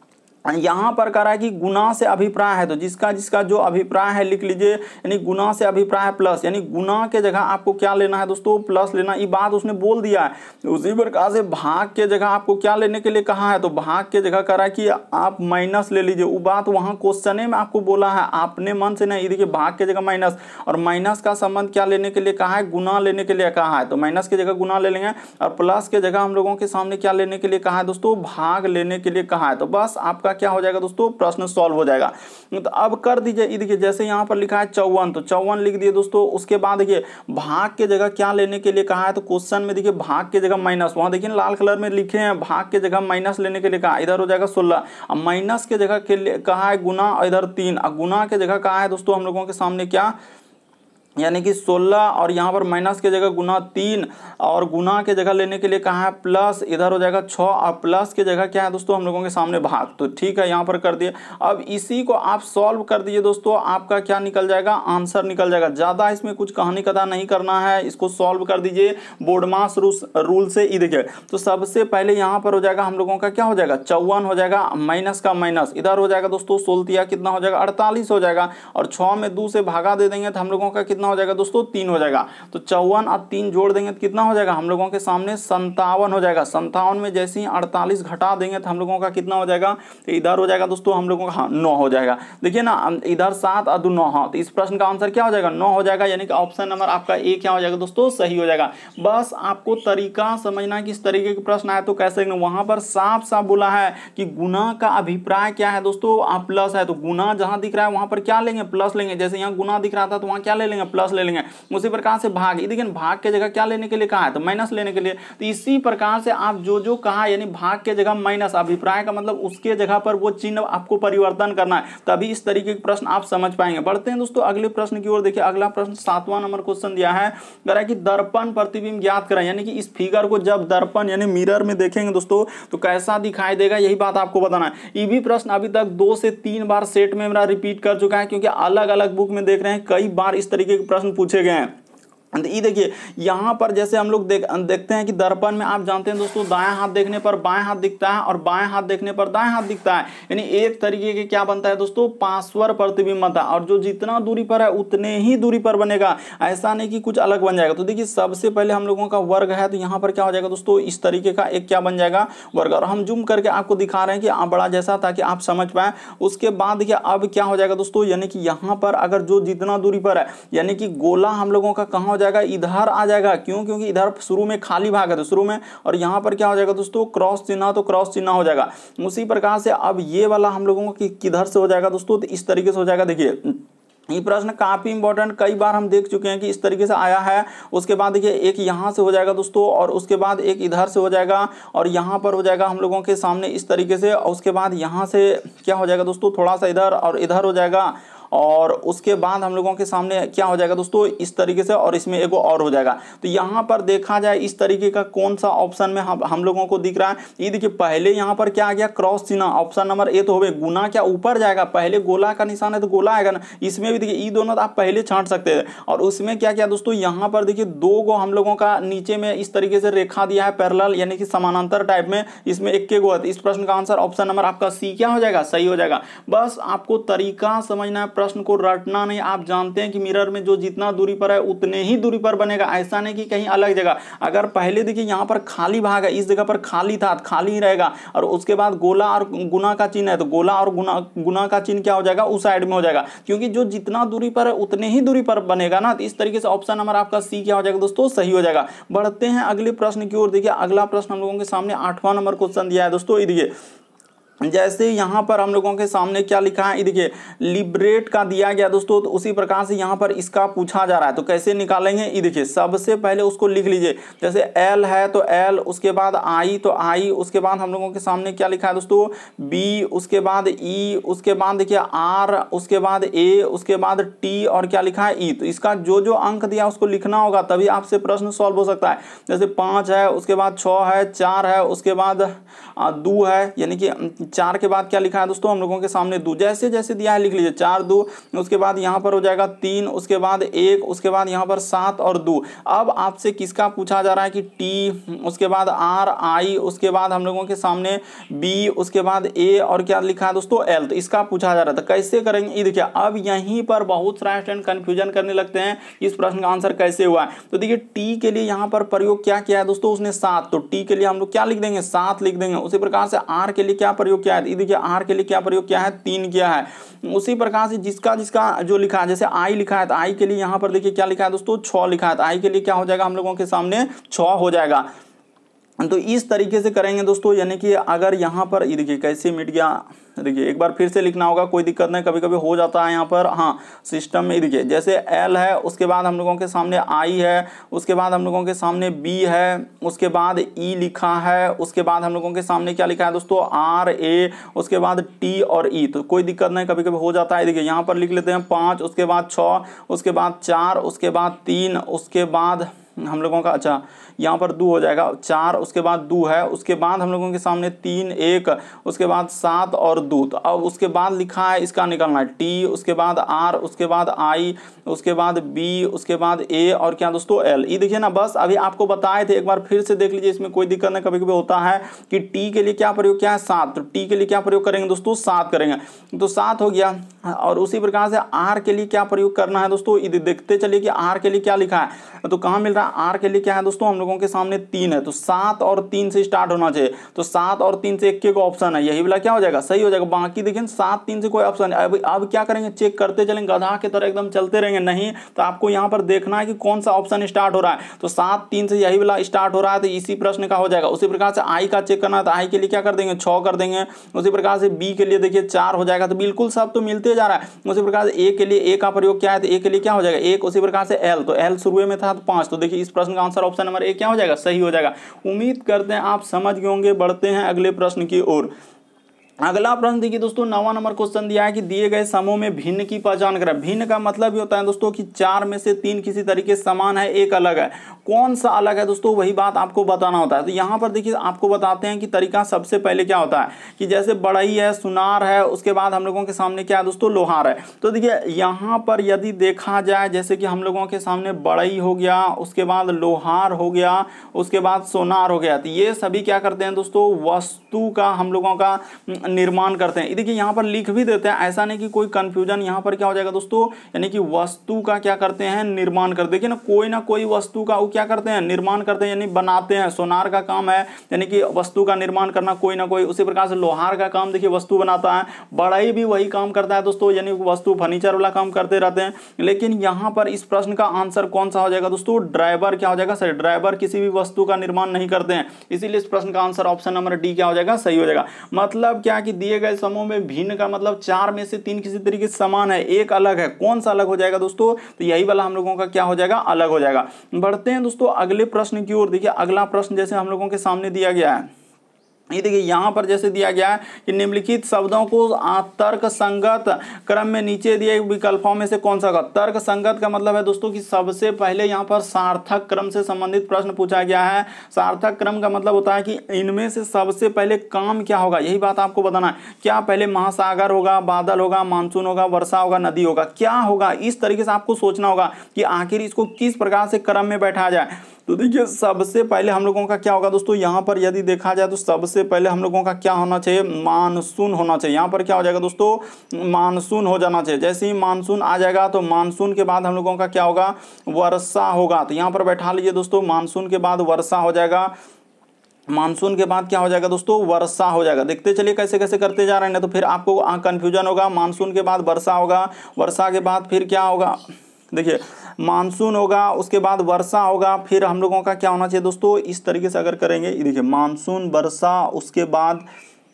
[SPEAKER 1] यहाँ पर कह रहा है कि गुना से अभिप्राय है, तो जिसका जिसका जो अभिप्राय है लिख लीजिए। यानी गुना से अभिप्राय प्लस, यानी गुना के जगह आपको क्या लेना है दोस्तों, प्लस लेना। ये बात उसने बोल दिया है। उसी प्रकार से भाग के जगह आपको क्या लेने के लिए कहा है, तो भाग के जगह कह रहा है कि आप माइनस ले लीजिए। वो बात वहाँ क्वेश्चन में आपको बोला है, आपने मन से नहीं। देखिए भाग के जगह माइनस, और माइनस का संबंध क्या लेने के लिए कहा है, गुना लेने के लिए कहा है। तो माइनस की जगह गुना ले लेंगे, और प्लस के जगह हम लोगों के सामने क्या लेने के लिए कहा है दोस्तों, भाग लेने के लिए कहा है। तो बस आपका क्या हो जाएगा दोस्तों, प्रश्न सॉल्व हो जाएगा। तो अब कर दीजिए। देखिए जैसे यहाँ पर लिखा है चौवन, तो चौवन लिख दिए दोस्तों। उसके बाद देखिए भाग के जगह क्या लेने के लिए कहा है, तो क्वेश्चन में देखिए भाग के जगह माइनस, वहां देखिए लाल कलर में लिखे हैं, भाग के जगह माइनस लेने के लिए कहा, इधर हो जाएगा सोलह। अब माइनस के जगह के लिए कहा है गुना, इधर तीन। अब गुना के जगह कहा है दोस्तों हम लोगों के सामने क्या, यानी कि सोलह, और यहाँ पर माइनस के जगह गुना तीन, और गुना के जगह लेने के लिए कहा है प्लस, इधर हो जाएगा छः, और प्लस के जगह क्या है दोस्तों हम लोगों के सामने भाग। तो ठीक है, यहाँ पर कर दिए। अब इसी को आप सॉल्व कर दीजिए दोस्तों, आपका क्या निकल जाएगा, आंसर निकल जाएगा। ज़्यादा इसमें कुछ कहानी कथा नहीं करना है, इसको सॉल्व कर दीजिए बोर्ड मास रूल से। ये देखिए तो सबसे पहले यहाँ पर हो जाएगा हम लोगों का क्या हो जाएगा, चौवन हो जाएगा, माइनस का माइनस, इधर हो जाएगा दोस्तों सोलतिया कितना हो जाएगा, अड़तालीस हो जाएगा, और छः में दो से भागा दे देंगे तो हम लोगों का कितना हो जाएगा दोस्तों, तीन हो जाएगा। तो चौवन और तीन जोड़ देंगे तो कितना हो जाएगा हम लोगों के सामने, संतावन हो जाएगा। संतावन में जैसे ही अड़तालीस घटा देंगे तो हम लोगों का कितना हो जाएगा, तो इधर हो जाएगा दोस्तों हम लोगों का, हाँ नौ हो जाएगा। देखिए ना, इधर सात और दो नौ, हाँ तो इस प्रश्न का आंसर क्या हो जाएगा, नौ हो जाएगा। यानी कि ऑप्शन नंबर आपका ए क्या हो जाएगा दोस्तों, सही हो जाएगा। बस आपको तरीका समझना कि इस तरीके के प्रश्न आए तो कैसे, वहां पर साफ साफ बोला है कि गुना का अभिप्राय क्या है दोस्तों, आप प्लस है, तो गुना जहां दिख रहा है वहां पर क्या लेंगे, प्लस लेंगे। जैसे यहाँ गुना दिख रहा था तो वहां क्या ले लेंगे, प्लस ले लेंगे। उसी प्रकार से भाग, देखिए भाग के जगह क्या लेने के लिए कहा है, तो माइनस लेने के लिए। तो इसी प्रकार से आप जो जो कहा, यानी भाग के जगह माइनस, अभिप्राय का मतलब उसके जगह पर वो चिन्ह आपको परिवर्तन करना है, तभी इस तरीके के प्रश्न आप समझ पाएंगे। बढ़ते हैं दोस्तों अगले प्रश्न की ओर। देखिए अगला प्रश्न सातवां नंबर क्वेश्चन दिया है, कह रहा है कि दर्पण प्रतिबिंब ज्ञात करें। यानी कि इस फिगर को जब दर्पण यानी मिरर में देखेंगे दोस्तों तो कैसा दिखाई देगा, यही बात आपको बताना है। ये भी प्रश्न अभी तक दो से तीन बार सेट में मेरा रिपीट कर चुका है, क्योंकि अलग अलग बुक में देख रहे हैं कई बार इस तरीके के प्रश्न पूछे गए हैं। ये देखिए यहाँ पर जैसे हम लोग देख देखते हैं कि दर्पण में आप जानते हैं दोस्तों, दाएं हाथ देखने पर बाएं हाथ दिखता है और बाएं हाथ देखने पर दाएं हाथ दिखता है। यानी एक तरीके के क्या बनता है दोस्तों, पार्श्व प्रतिबिंब बनता है, और जो जितना दूरी पर है उतने ही दूरी पर बनेगा, ऐसा नहीं कि कुछ अलग बन जाएगा। तो देखिए सबसे पहले हम लोगों का वर्ग है, तो यहाँ पर क्या हो जाएगा दोस्तों, इस तरीके का एक क्या बन जाएगा, वर्ग। और हम जूम करके आपको दिखा रहे हैं कि बड़ा जैसा, ताकि आप समझ पाए। उसके बाद देखिए अब क्या हो जाएगा दोस्तों, यानी कि यहाँ पर अगर जो जितना दूरी पर है, यानी कि गोला हम लोगों का कहाँ हो जाएगा, इधर आ जाएगा। क्यों? क्योंकि इधर शुरू में खाली भाग है तो शुरू में, और यहाँ पर क्या हो जाएगा दोस्तों, क्रॉस चिन्ह तो क्रॉस चिन्ह हो जाएगा। उसी प्रकार से अब ये वाला हम लोगों को किधर से हो जाएगा दोस्तों, तो इस तरीके से हो जाएगा। देखिए ये प्रश्न काफी इंपॉर्टेंट, कई बार हम देख चुके हैं कि इस तरीके से आया है। उसके बाद देखिए एक यहाँ से हो जाएगा दोस्तों, और उसके बाद एक इधर से हो जाएगा, और यहाँ पर हो जाएगा हम लोगों के सामने इस तरीके से, और उसके बाद यहाँ से क्या हो जाएगा दोस्तों, थोड़ा सा इधर और इधर हो जाएगा, और उसके बाद हम लोगों के सामने क्या हो जाएगा दोस्तों, इस तरीके से, और इसमें एक और हो जाएगा। तो यहाँ पर देखा जाए इस तरीके का कौन सा ऑप्शन में हम हम लोगों को दिख रहा है, ये देखिए पहले यहाँ पर क्या आ गया, क्रॉस चिन्ह, ऑप्शन नंबर ए तो हो गए। गुना क्या ऊपर जाएगा, पहले गोला का निशान है तो गोला आएगा ना, इसमें भी देखिए ये दोनों तो आप पहले छांट सकते हैं। और उसमें क्या क्या दोस्तों, यहाँ पर देखिए दो गो हम लोगों का नीचे में इस तरीके से रेखा दिया है पैरेलल, यानी कि समानांतर टाइप में, इसमें एक के गो है। इस प्रश्न का आंसर ऑप्शन नंबर आपका सी क्या हो जाएगा, सही हो जाएगा। बस आपको तरीका समझना है, प्रश्न को रटना नहीं। आप जानते हैं कि मिरर में जो जितना दूरी पर है उतने ही दूरी पर बनेगा, ऐसा नहीं कि कहीं अलग जगह। अगर पहले देखिए यहाँ पर खाली भाग है, इस जगह पर खाली था, खाली ही रहेगा, और उसके बाद गोला और गुना का चिन्ह है तो गोला और गुना गुना का चिन्ह क्या हो जाएगा, उस साइड में हो जाएगा, क्योंकि जो जितना दूरी पर है उतने ही दूरी पर बनेगा ना। तो इस तरीके से ऑप्शन नंबर आपका सी क्या हो जाएगा दोस्तों, सही हो जाएगा। बढ़ते हैं अगले प्रश्न की ओर। देखिए अगला प्रश्न हम लोगों के सामने आठवां नंबर क्वेश्चन दिया है दोस्तों। ये देखिए जैसे यहाँ पर हम लोगों के सामने क्या लिखा है, ये देखिए लिबरेट का दिया गया दोस्तों, तो उसी प्रकार से यहाँ पर इसका पूछा जा रहा है। तो कैसे निकालेंगे, ये देखिए सबसे पहले उसको लिख लीजिए। जैसे एल है तो एल, उसके बाद आई तो आई, उसके बाद हम लोगों के सामने क्या लिखा है दोस्तों, बी, उसके बाद ई, उसके बाद देखिए आर, उसके बाद ए, उसके बाद टी, और क्या लिखा है ई। तो इसका जो जो अंक दिया उसको लिखना होगा, तभी आपसे प्रश्न सॉल्व हो सकता है। जैसे पाँच है, उसके बाद छः है, चार है, उसके बाद दो है, यानी कि चार के बाद क्या लिखा है दोस्तों हम लोगों के सामने दो, जैसे जैसे दिया है लिख लीजिए। चार दो, उसके बाद यहाँ पर हो जाएगा तीन, उसके बाद एक, उसके बाद यहाँ पर सात और दो। अब आपसे किसका पूछा जा रहा है कि टी, उसके बाद आर, आई, उसके बाद हम लोगों के सामने बी, उसके बाद ए, और क्या लिखा है दोस्तों एल। तो इसका पूछा जा रहा था, कैसे करेंगे, ये देखिए अब यहीं पर बहुत सारे स्टूडेंट कंफ्यूजन करने लगते हैं इस प्रश्न का आंसर कैसे हुआ है। तो देखिए टी के लिए यहाँ पर प्रयोग क्या किया है दोस्तों, उसने सात, तो टी के लिए हम लोग क्या लिख देंगे, सात लिख देंगे। उसी प्रकार से आर के लिए क्या प्रयोग किया है, देखिए आर के लिए क्या प्रयोग किया है, तीन किया है। उसी प्रकार से जिसका जिसका जो लिखा है, जैसे आई लिखा है तो आई के लिए यहाँ पर देखिए क्या लिखा है दोस्तों, छः लिखा है, तो आई के लिए क्या हो जाएगा हम लोगों के सामने छः हो जाएगा। तो इस तरीके से करेंगे दोस्तों, यानी कि अगर यहाँ पर ये देखिए कैसे मिट गया, देखिए एक बार फिर से लिखना होगा, कोई दिक्कत नहीं, कभी कभी हो जाता है यहाँ पर हाँ सिस्टम में। देखिए जैसे एल है, उसके बाद हम लोगों के सामने आई है, उसके बाद हम लोगों के सामने बी है, उसके बाद ई लिखा है, उसके बाद हम लोगों के सामने क्या लिखा है दोस्तों, आर, ए, उसके बाद टी और ई। तो कोई दिक्कत नहीं, कभी कभी हो जाता है। देखिए यहाँ पर लिख लेते हैं पाँच, उसके बाद छः, उसके बाद चार, उसके बाद तीन, उसके बाद हम लोगों का अच्छा यहाँ पर दो हो जाएगा, चार, उसके बाद दो है, उसके बाद हम लोगों के सामने तीन, एक, उसके बाद सात और दो। तो अब उसके बाद लिखा है इसका निकलना है टी, उसके बाद आर, उसके बाद आई, उसके बाद बी, उसके बाद ए, और क्या दोस्तों एल। ये देखिए ना, बस अभी आपको बताए थे, एक बार फिर से देख लीजिए, इसमें कोई दिक्कत नहीं। कभी कभी होता है कि टी के लिए क्या प्रयोग किया है, सात, तो टी के लिए क्या प्रयोग करेंगे दोस्तों, सात करेंगे, तो सात हो गया। और उसी प्रकार से आर के लिए क्या प्रयोग करना है दोस्तों, ये देखते चलिए कि आर के लिए क्या लिखा है, तो कहाँ मिल रहा है, आर के लिए क्या है दोस्तों हम लोगों के सामने तीन है, तो सात और तीन से स्टार्ट होना चाहिए। तो सात और तीन से एक एक ऑप्शन है, यही वाला क्या हो जाएगा, सही हो जाएगा। बाकी देखिए सात तीन से कोई ऑप्शन है। अब अब क्या करेंगे, चेक करते चलेंगे, गधा की तरह एकदम चलते रहेंगे, नहीं तो आपको यहाँ पर देखना है कि कौन सा ऑप्शन स्टार्ट हो रहा है। तो सात तीन से यही वाला स्टार्ट हो रहा है, तो इसी प्रश्न का हो जाएगा। उसी प्रकार से आई का चेक करना है, तो आई के लिए क्या कर देंगे, छः कर देंगे। उसी प्रकार से बी के लिए देखिए चार हो जाएगा, तो बिल्कुल सब तो मिलते जा रहा है। उसी प्रकार से ए के लिए ए का प्रयोग क्या है, तो ए के लिए क्या हो जाएगा, एक। उसी प्रकार से एल, तो एल शुरू में था तो पाँच, तो देखिए इस प्रश्न का आंसर ऑप्शन नंबर ए क्या हो जाएगा, सही हो जाएगा। उम्मीद करते हैं आप समझ गए होंगे। बढ़ते हैं अगले प्रश्न की ओर। अगला प्रश्न देखिए दोस्तों, नवा नंबर क्वेश्चन दिया है कि दिए गए समूह में भिन्न की पहचान करें। भिन्न का मतलब ये होता है दोस्तों कि चार में से तीन किसी तरीके समान है, एक अलग है। कौन सा अलग है दोस्तों, वही बात आपको बताना होता है। तो यहाँ पर देखिए आपको बताते हैं कि तरीका सबसे पहले क्या होता है कि जैसे बढ़ई है, सुनार है, उसके बाद हम लोगों के सामने क्या है दोस्तों, लोहार है। तो देखिए यहाँ पर यदि देखा जाए, जैसे कि हम लोगों के सामने बढ़ई हो गया, उसके बाद लोहार हो गया, उसके बाद सोनार हो गया, तो ये सभी क्या करते हैं दोस्तों, वस्तु का हम लोगों का निर्माण करते हैं। देखिए यहाँ पर लिख भी देते हैं, ऐसा नहीं कि कोई कंफ्यूजन यहाँ पर क्या हो जाएगा दोस्तों, यानी कि वस्तु का क्या करते हैं, निर्माण करते। देखिए ना, कोई ना कोई वस्तु का वो क्या करते हैं, निर्माण करते हैं, यानी बनाते हैं। सोनार का काम है यानी कि वस्तु का निर्माण करना कोई ना कोई। उसी प्रकार से लोहार का काम देखिए वस्तु बनाता है, बढ़ई भी वही काम करता है दोस्तों, यानी वस्तु फर्नीचर वाला काम करते रहते हैं। लेकिन यहाँ पर इस प्रश्न का आंसर कौन सा हो जाएगा दोस्तों, ड्राइवर क्या हो जाएगा, सही, ड्राइवर किसी भी वस्तु का निर्माण नहीं करते हैं, इसीलिए इस प्रश्न का आंसर ऑप्शन नंबर डी क्या हो जाएगा, सही हो जाएगा। मतलब क्या कि दिए गए समूह में भिन्न का मतलब चार में से तीन किसी तरीके से समान है, एक अलग है, कौन सा अलग हो जाएगा दोस्तों, तो यही वाला हम लोगों का क्या हो जाएगा, अलग हो जाएगा। बढ़ते हैं दोस्तों अगले प्रश्न की ओर। देखिए अगला प्रश्न जैसे हम लोगों के सामने दिया गया है, ये देखिए यहाँ पर जैसे दिया गया है कि निम्नलिखित शब्दों को तर्क संगत क्रम में नीचे दिए विकल्पों में से कौन सा होगा। तर्क संगत का मतलब है दोस्तों कि सबसे पहले यहाँ पर सार्थक क्रम से संबंधित प्रश्न पूछा गया है। सार्थक क्रम का मतलब होता है कि इनमें से सबसे पहले काम क्या होगा, यही बात आपको बताना है। क्या पहले महासागर होगा, बादल होगा, मानसून होगा, वर्षा होगा, नदी होगा, क्या होगा, इस तरीके से आपको सोचना होगा कि आखिर इसको किस प्रकार से क्रम में बैठाया जाए। तो देखिए सबसे पहले हम लोगों का क्या होगा दोस्तों, यहाँ पर यदि देखा जाए तो सबसे पहले हम लोगों का क्या होना चाहिए, मानसून होना चाहिए। यहाँ पर क्या हो जाएगा दोस्तों, मानसून हो जाना चाहिए। जैसे ही मानसून आ जाएगा तो मानसून के बाद हम लोगों का क्या होगा, वर्षा होगा। तो यहाँ पर बैठा लीजिए दोस्तों, मानसून के बाद वर्षा हो जाएगा, मानसून के बाद क्या हो जाएगा दोस्तों, वर्षा हो जाएगा। देखते चलिए कैसे कैसे करते जा रहे हैं, ना तो फिर आपको कंफ्यूजन होगा। मानसून के बाद वर्षा होगा, वर्षा के बाद फिर क्या होगा, देखिए मानसून होगा, उसके बाद वर्षा होगा, फिर हम लोगों का क्या होना चाहिए दोस्तों, इस तरीके से अगर करेंगे, देखिए मानसून, वर्षा, उसके बाद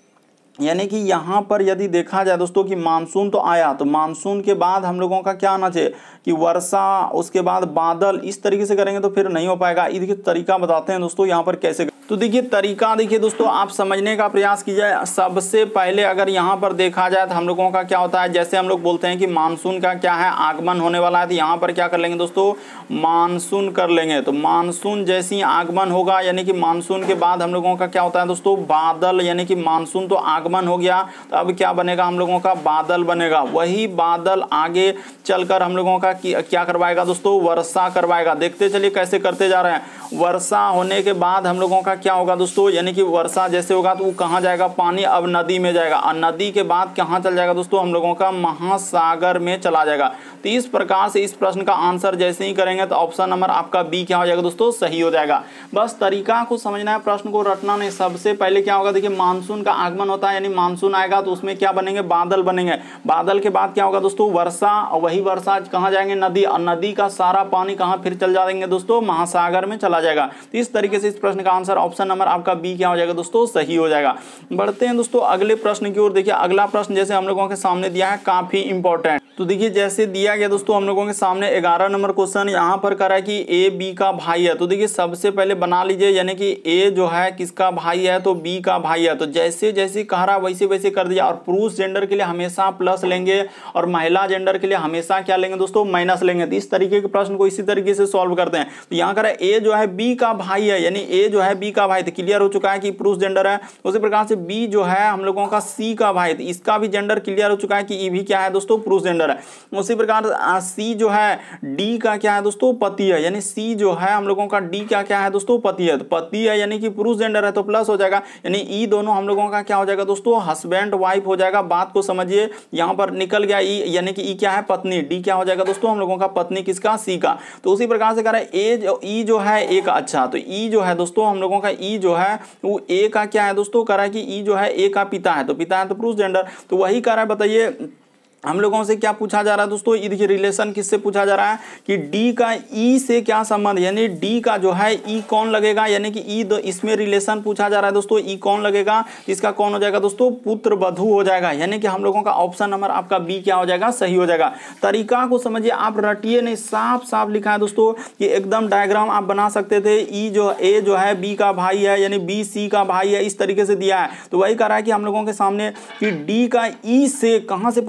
[SPEAKER 1] यानी कि यहाँ पर यदि देखा जाए दोस्तों कि मानसून तो आया, तो मानसून के बाद हम लोगों का क्या आना चाहिए कि वर्षा, उसके बाद बादल। इस तरीके से करेंगे तो फिर नहीं हो पाएगा। इसके तरीका बताते हैं दोस्तों यहाँ पर कैसे। तो देखिए तरीका देखिए दोस्तों, आप समझने का प्रयास कीजिए। सबसे पहले अगर यहाँ पर देखा जाए तो हम लोगों का क्या होता है, जैसे हम लोग बोलते हैं कि मानसून का क्या है, आगमन होने वाला है, तो यहाँ पर क्या कर लेंगे दोस्तों, मानसून कर लेंगे। तो मानसून जैसे ही आगमन होगा, यानी कि मानसून के बाद हम लोगों का क्या होता है दोस्तों, बादल, यानी कि मानसून तो आगमन हो गया, तो अब क्या बनेगा हम लोगों का, बादल बनेगा। वही बादल आगे चलकर हम लोगों का क्या करवाएगा दोस्तों, वर्षा करवाएगा। देखते चलिए कैसे करते जा रहे हैं। वर्षा होने के बाद हम लोगों का क्या होगा दोस्तों, यानी कि वर्षा जैसे होगा तो वो कहाँ जाएगा, पानी अब नदी में जाएगा, और नदी के बाद कहाँ चल जाएगा दोस्तों, हम लोगों का महासागर में चला जाएगा। तो इस प्रकार से इस प्रश्न का आंसर जैसे ही करेंगे तो ऑप्शन नंबर आपका बी क्या हो जाएगा दोस्तों, सही हो जाएगा। बस तरीका को समझना है, प्रश्न को रटना नहीं। सबसे पहले क्या होगा, देखिए मानसून का आगमन होता है, यानी मानसून आएगा तो उसमें क्या बनेंगे, बादल बनेंगे। बादल के बाद क्या होगा दोस्तों, वर्षा, और वही वर्षा कहाँ जाएंगे, नदी, और नदी का सारा पानी कहाँ फिर चल जाएंगे दोस्तों, महासागर में चला जाएगा। तो इस तरीके से इस प्रश्न का आंसर ऑप्शन नंबर आपका बी क्या हो जाएगा दोस्तों, सही हो जाएगा। बढ़ते हैं दोस्तों अगले प्रश्न की ओर। देखिए अगला प्रश्न जैसे हम लोगों के सामने दिया है, काफी इंपॉर्टेंट। तो देखिए जैसे दिया गया दोस्तों हम लोगों के सामने ग्यारह नंबर क्वेश्चन यहाँ पर करा है कि ए बी का भाई है। तो देखिए सबसे पहले बना लीजिए, यानी कि ए जो है किसका भाई है, तो बी का भाई है। तो जैसे जैसे कह रहा वैसे वैसे कर दिया। और पुरुष जेंडर के लिए हमेशा प्लस लेंगे और महिला जेंडर के लिए हमेशा क्या लेंगे दोस्तों, माइनस लेंगे। तो इस तरीके के प्रश्न को इसी तरीके से सॉल्व करते हैं। तो यहाँ करा ए जो है बी का भाई है, यानी ए जो है बी का भाई, तो क्लियर हो चुका है कि पुरुष जेंडर है। उसी प्रकार से बी जो है हम लोगों का सी का भाई, तो इसका भी जेंडर क्लियर हो चुका है कि ई भी क्या है दोस्तों, पुरुष जेंडर है। उसी प्रकार सी जो है डी का क्या है दोस्तों, पति है, यानी सी जो है हम लोगों का डी का क्या है दोस्तों, पति है। तो पति है यानी कि पुरुष जेंडर है, तो प्लस हो जाएगा, यानी ई दोनों हम लोगों का क्या हो जाएगा दोस्तों, हस्बैंड वाइफ हो जाएगा। बात को समझिए, यहाँ पर निकल गया ई, यानी कि ई क्या है, पत्नी। डी क्या हो जाएगा दोस्तों, हम लोगों का पत्नी किसका, सी का। तो उसी प्रकार से कह रहा है ए जो ई जो है एक, अच्छा तो ई जो है दोस्तों हम लोगों का ई जो है वो ए का क्या है दोस्तों, कह रहा है कि ई जो है ए का पिता है, तो पिता है तो पुरुष जेंडर। तो वही कह रहा है, बताइए हम लोगों से क्या पूछा जा रहा है दोस्तों, ये देखिए रिलेशन किससे पूछा जा रहा है कि डी का ई से क्या संबंध, यानी डी का जो है ई कौन लगेगा, यानी कि ई दो इसमें रिलेशन पूछा जा रहा है दोस्तों, ई कौन लगेगा, इसका कौन हो जाएगा दोस्तों, पुत्र वधू हो जाएगा। यानी कि हम लोगों का ऑप्शन नंबर आपका बी क्या हो जाएगा, सही हो जाएगा। तरीका को समझिए, आप रटिए नहीं, साफ साफ लिखा है दोस्तों, ये एकदम डायग्राम आप बना सकते थे। ई जो ए जो है बी का भाई है, यानी बी सी का भाई है, इस तरीके से दिया है। तो वही कह रहा है कि हम लोगों के सामने कि डी का ई से कहाँ से पूछा है,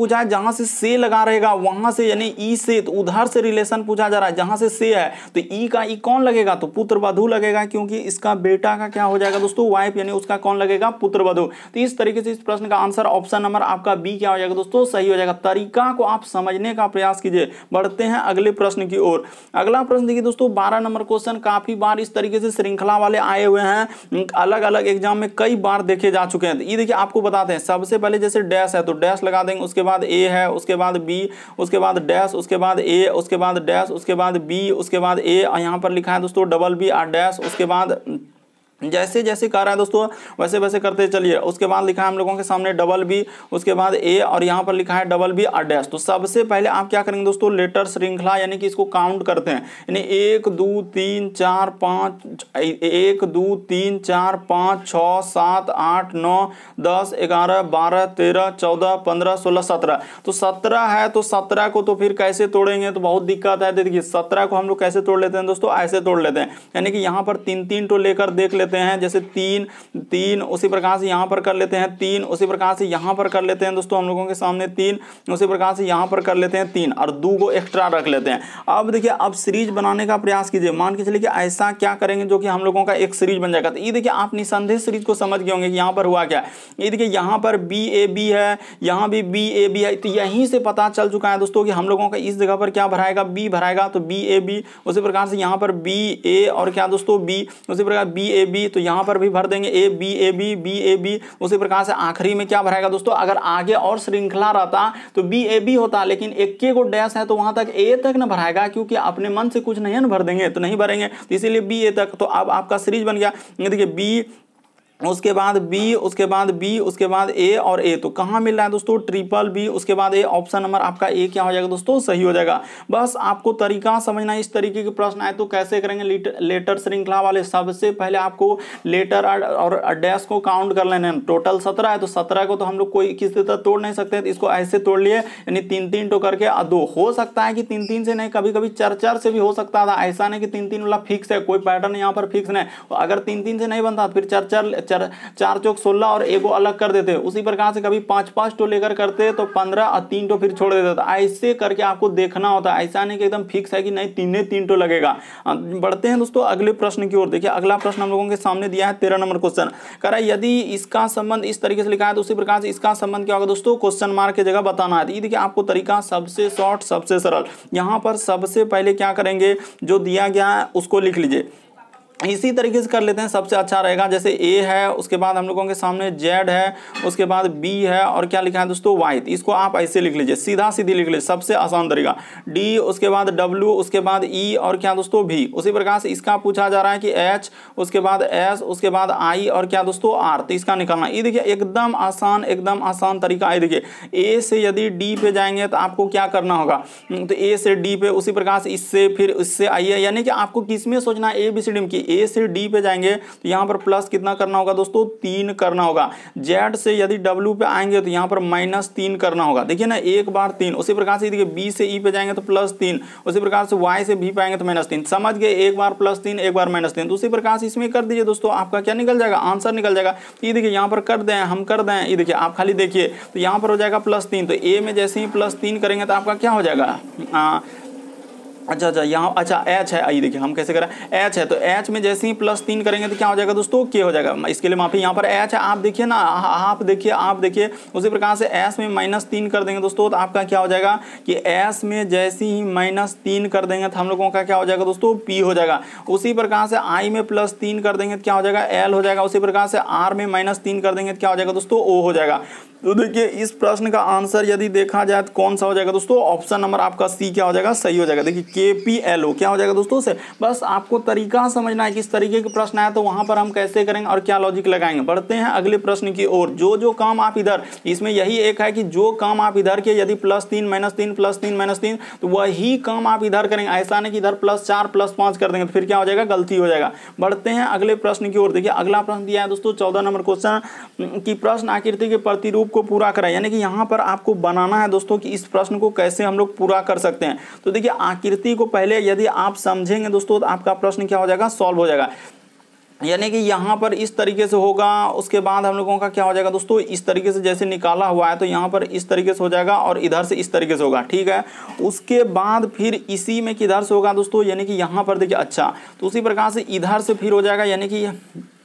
[SPEAKER 1] जहां से से लगा रहेगा वहां से यानी ई से, तो उधर से रिलेशन पूछा जा रहा है, जहां से से है तो ई का ई कौन लगेगा, तो पुत्र वधू लगेगा, क्योंकि इसका बेटा का क्या हो जाएगा दोस्तों, वाइफ, यानी उसका कौन लगेगा, पुत्र वधू। तो इस तरीके से इस प्रश्न का आंसर ऑप्शन नंबर आपका बी क्या हो जाएगा दोस्तों, सही हो जाएगा। तरीका को आप समझने का प्रयास कीजिए। बढ़ते हैं अगले प्रश्न की ओर। अगला प्रश्न देखिए दोस्तों, बारह नंबर क्वेश्चन काफी बार इस तरीके से श्रृंखला वाले आए हुए हैं, अलग अलग एग्जाम में कई बार देखे जा चुके हैं। ये देखिए आपको बताते हैं, सबसे पहले जैसे डैश है तो डैश लगा देंगे, उसके बाद ए है, उसके बाद बी, उसके बाद डैश, उसके बाद ए, उसके बाद डैश, उसके बाद बी, उसके बाद ए, और यहाँ पर लिखा है दोस्तों डबल बी और डैश, उसके बाद जैसे जैसे कर रहा है दोस्तों वैसे वैसे करते चलिए। उसके बाद लिखा है हम लोगों के सामने डबल बी, उसके बाद ए, और यहाँ पर लिखा है डबल बी और डैश। तो सबसे पहले आप क्या करेंगे दोस्तों, लेटर श्रृंखला यानी कि इसको काउंट करते हैं, यानी एक दो तीन चार पाँच, एक दो तीन चार पाँच छः सात आठ नौ दस ग्यारह बारह तेरह चौदह पंद्रह सोलह सत्रह। तो सत्रह है, तो सत्रह को तो फिर कैसे तोड़ेंगे, तो बहुत दिक्कत है। देखिए सत्रह को हम लोग कैसे तोड़ लेते हैं दोस्तों, ऐसे तोड़ लेते हैं, यानी कि यहाँ पर तीन तीन तो लेकर देख लेते हैं, जैसे तीन तीन, उसी प्रकार से यहां पर कर लेते हैं तीन, उसी प्रकार से यहां पर कर लेते हैं दोस्तों हम लोगों के सामने तीन, उसी प्रकार से यहां पर कर लेते हैं तीन, और दो को एक्स्ट्रा रख लेते हैं। अब देखिए अब सीरीज बनाने का प्रयास कीजिए। मान के चलिए कि ऐसा क्या करेंगे जो कि हम लोगों का एक सीरीज बन जाएगा। तो ये देखिए आप निसंदेह सीरीज को समझ गए होंगे कि यहाँ पर हुआ क्या। ये देखिए यहाँ पर बी ए बी है, यहाँ भी बी ए बी है, तो यहीं से पता चल चुका है दोस्तों कि हम लोगों का इस जगह पर क्या भराएगा, बी भराएगा, तो बी ए बी। उसी प्रकार से यहाँ पर बी ए और क्या दोस्तों बी, उसी प्रकार बी ए बी, तो यहाँ पर भी भर देंगे A B A B B A B. उसी प्रकार से आखिरी में क्या भराएगा दोस्तों, अगर आगे और श्रृंखला रहता तो बी ए बी होता, लेकिन इक्के को डैश है तो वहां तक ए तक न भराएगा, क्योंकि अपने मन से कुछ नहीं न भर देंगे, तो नहीं भरेंगे, तो इसीलिए बी ए तक। तो अब आपका सीरीज बन गया। देखिए बी, उसके बाद बी, उसके बाद बी, उसके बाद ए और ए, तो कहाँ मिल रहा है दोस्तों, ट्रिपल बी, उसके बाद ए। ऑप्शन नंबर आपका ए क्या हो जाएगा दोस्तों, सही हो जाएगा। बस आपको तरीका समझना, इस तरीके के प्रश्न आए तो कैसे करेंगे लेटर श्रृंखला वाले। सबसे पहले आपको लेटर और डैश को काउंट कर लेना है। टोटल सत्रह है, तो सत्रह को तो हम लोग कोई किसी तरह तोड़ नहीं सकते, तो इसको ऐसे तोड़ लिए, यानी तीन तीन टो करके दो। हो सकता है कि तीन तीन से नहीं, कभी कभी चार चार से भी हो सकता था, ऐसा नहीं कि तीन तीन वाला फिक्स है, कोई पैटर्न यहाँ पर फिक्स नहीं। अगर तीन तीन से नहीं बनता फिर चार चार चार चार चौक सोलह और एगो अलग कर देते। उसी प्रकार से कभी पांच पांच टो लेकर करते तो पंद्रह और तीन टो फिर छोड़ देते। तो ऐसे करके आपको देखना होता है, ऐसा नहीं कि एकदम फिक्स है कि नहीं तीन तीन टो लगेगा। बढ़ते हैं दोस्तों अगले प्रश्न की ओर। देखिए अगला प्रश्न हम लोगों के सामने दिया है तेरह नंबर क्वेश्चन। कह रहा है यदि इसका संबंध इस तरीके से लिखा है तो उसी प्रकार से इसका संबंध क्या होगा दोस्तों, क्वेश्चन मार्क की जगह बताना है। देखिए आपको तरीका सबसे शॉर्ट सबसे सरल, यहाँ पर सबसे पहले क्या करेंगे, जो दिया गया है उसको लिख लीजिए। इसी तरीके से कर लेते हैं, सबसे अच्छा रहेगा। जैसे ए है, उसके बाद हम लोगों के सामने जेड है, उसके बाद बी है, और क्या लिखा है दोस्तों वाई। इसको आप ऐसे लिख लीजिए, सीधा सीधी लिख लीजिए, सबसे आसान तरीका। डी, उसके बाद डब्ल्यू, उसके बाद ई, और क्या दोस्तों भी। उसी प्रकार से इसका पूछा जा रहा है कि एच, उसके बाद एस, उसके बाद आई, और क्या दोस्तों आर। तो इसका निकालना, ये देखिए एकदम आसान, एकदम आसान तरीका है। देखिए ए से यदि डी पे जाएंगे तो आपको क्या करना होगा, तो ए से डी पे, उसी प्रकार से इससे फिर इससे आइए, यानी कि आपको किसमें सोचना है, ए बी सी डी की। ए से डी पे जाएंगे तो यहाँ पर प्लस कितना करना होगा दोस्तों, तीन करना होगा। जेड से यदि डब्ल्यू पे आएंगे तो यहाँ पर माइनस तीन करना होगा। देखिए ना एक बार तीन। उसी प्रकार से देखिए बी से ई पे जाएंगे तो प्लस तीन, उसी प्रकार से वाई से भी पे आएंगे तो माइनस तीन। समझ गए, एक बार प्लस तीन एक बार माइनस तीन। तो उसी प्रकार से इसमें कर दीजिए दोस्तों, आपका क्या निकल जाएगा, आंसर निकल जाएगा। ये देखिए यहाँ पर कर दें, हम कर दें, ये देखिए आप खाली देखिए, तो यहाँ पर हो जाएगा प्लस तीन। तो ए में जैसे ही प्लस तीन करेंगे तो आपका क्या हो जाएगा, आ, अच्छा अच्छा यहाँ अच्छा एच है, आइए देखिए हम कैसे करें। एच है तो एच में जैसे ही प्लस तीन करेंगे तो क्या हो जाएगा दोस्तों, के हो जाएगा। इसके लिए माफी, यहाँ पर एच है, आप देखिए ना, आप देखिए आप देखिए उसी प्रकार से एस में माइनस तीन कर देंगे दोस्तों, तो आपका क्या हो जाएगा कि एस में जैसे ही माइनस तीन कर देंगे तो हम लोगों का क्या हो जाएगा दोस्तों, पी हो जाएगा। उसी प्रकार से आई में प्लस तीन कर देंगे तो क्या हो जाएगा, एल हो जाएगा। उसी प्रकार से आर में माइनस तीन कर देंगे तो क्या हो जाएगा दोस्तों, ओ हो जाएगा। तो देखिए इस प्रश्न का आंसर यदि देखा जाए तो कौन सा हो जाएगा दोस्तों, ऑप्शन नंबर आपका सी क्या हो जाएगा, सही हो जाएगा। देखिए के पी एल ओ क्या हो जाएगा दोस्तों से। बस आपको तरीका समझना है, किस तरीके के प्रश्न आए तो वहां पर हम कैसे करेंगे और क्या लॉजिक लगाएंगे। बढ़ते हैं अगले प्रश्न की ओर। जो जो काम आप इधर, इसमें यही एक है कि जो काम आप इधर के यदि प्लस तीन माइनस तीन प्लस तीन माइनस तीन, तो वही काम आप इधर करेंगे। ऐसा नहीं कि इधर प्लस चार प्लस पांच कर देंगे तो फिर क्या हो जाएगा, गलती हो जाएगा। बढ़ते हैं अगले प्रश्न की ओर। देखिए अगला प्रश्न दिया है दोस्तों चौदह नंबर क्वेश्चन की प्रश्न आकृति के प्रतिरूप को पूरा करें। यानी कि यहाँ पर आपको बनाना है दोस्तों कि इस प्रश्न को कैसे हम लोग पूरा कर सकते हैं। तो देखिए आकृति को पहले यदि आप समझेंगे दोस्तों तो आपका प्रश्न क्या हो जाएगा, सॉल्व हो जाएगा। यानी कि यहाँ पर इस तरीके से होगा। उसके बाद हम लोगों का क्या हो जाएगा दोस्तों, इस तरीके से जैसे निकाला हुआ है तो यहाँ पर इस तरीके से हो जाएगा और इधर से इस तरीके से होगा, ठीक है। उसके बाद फिर इसी में किधर से होगा दोस्तों, यानी कि यहाँ पर देखिए, अच्छा तो उसी प्रकार से इधर से फिर हो जाएगा, यानी कि